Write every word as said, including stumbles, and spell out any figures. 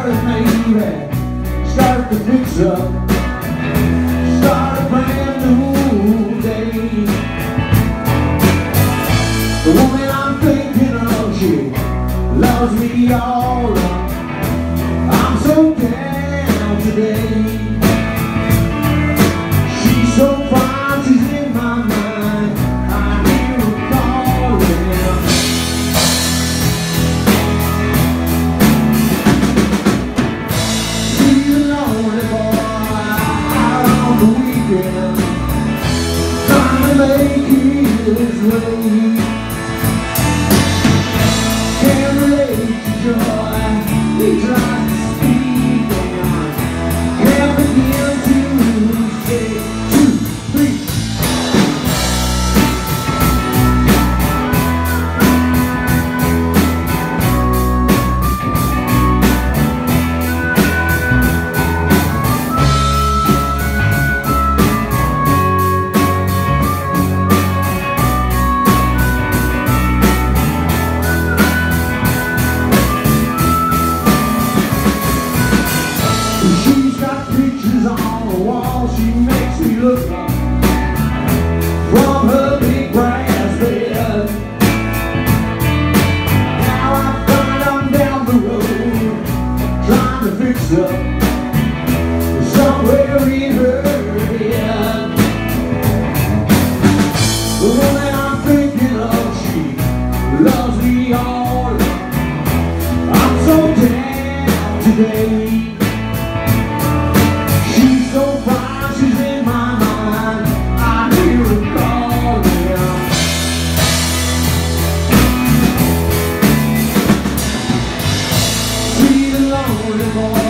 morning, maybe start to fix up, start a brand new day. The woman I'm thinking of, she loves me all up. I'm so down today. She's so fine, she's in my mind. I hear her calling. She's a lonely boy out on the weekend, trying to make his way. Can't relate to joy, he tries to speak on. Can't begin to say two, three. She's got pictures on the wall, she makes me look up from her big brass bed. Now I find I'm down the road, trying to fix up somewhere in her head. The woman I'm thinking of, she loves me all up. I'm so down today. She's so fine, she's in my mind. I hear her calling. She's a lonely boy